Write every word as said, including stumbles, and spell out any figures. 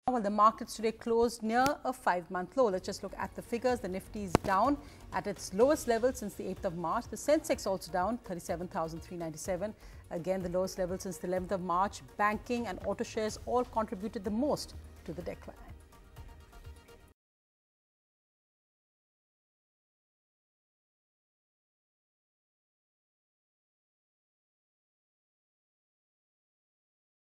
Well, the markets today closed near a five-month low. Let's just look at the figures. The Nifty is down at its lowest level since the eighth of March. The Sensex also down thirty-seven thousand three hundred ninety-seven. Again, the lowest level since the eleventh of March. Banking and auto shares all contributed the most to the decline.